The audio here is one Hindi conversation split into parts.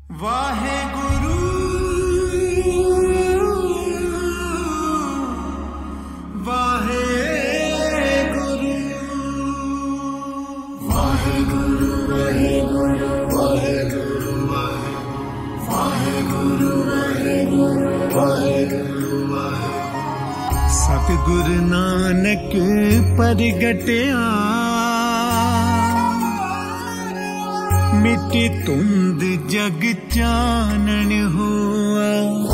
वाहेगुरु वाहेगुरु वाहेगुरु वाहेगुरु वाहेगुरु वाहेगुरु वाहेगुरु सतगुरु नानक परगटया मिट्टी तुंद जग चानन हुआ।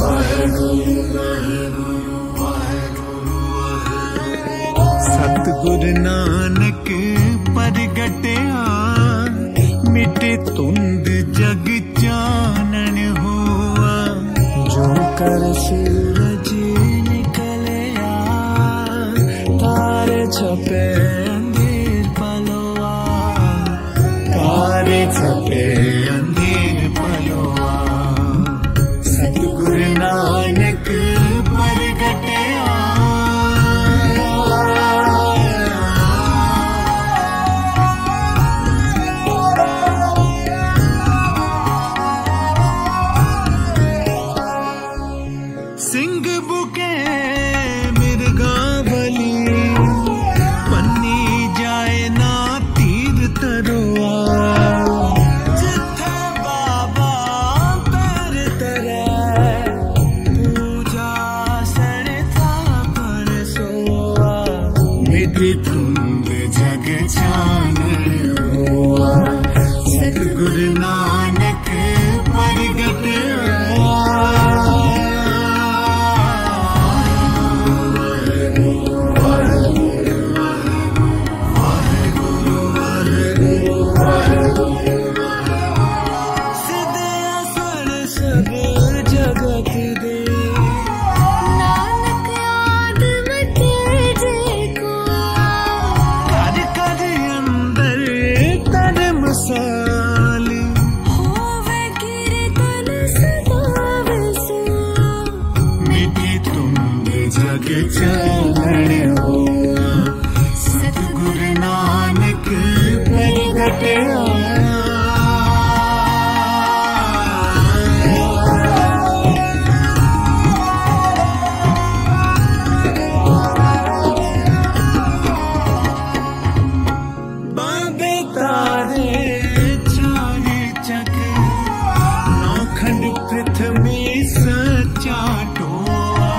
सतगुरु नानक परगटया मिट्टी तुंद जग चानन हुआ। जो कर सूरज निकलया तारे छपे अंधेर पलोआ, तारे छपे अंधेर पलोआ। सतगुरु नानक परगटया सिंह बुके मिर्गा बली पन्नी जाए ना तीर तरुआ। जिथे बाबा पैर तरे पूजा सड़ता पर सोआ। मिट्टी तुंद जग चानन हुआ। सतगुरु नानक परगटया चानन हुआ। सतगुरु नानक परगटया बाबे तारे चारे चक नौखंड पृथ्वी सचा टोआ।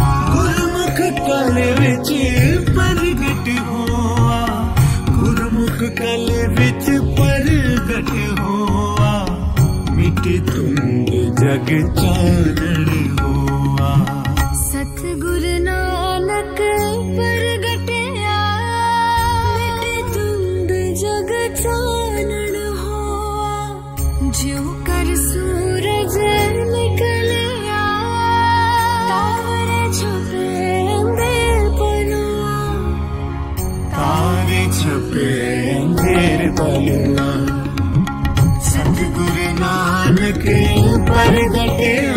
कल विच परगट हुआ, गुरमुख कल विच परगट हुआ। मिट्टी तुंद जग चानन हुआ। सतगुरु नानक परगटया मिट्टी तुंद जग चानन हुआ। ज्यों कर सूरज निकलया तारे छपे छपे अंधेर पलोआ। सतगुरु नानक परगटया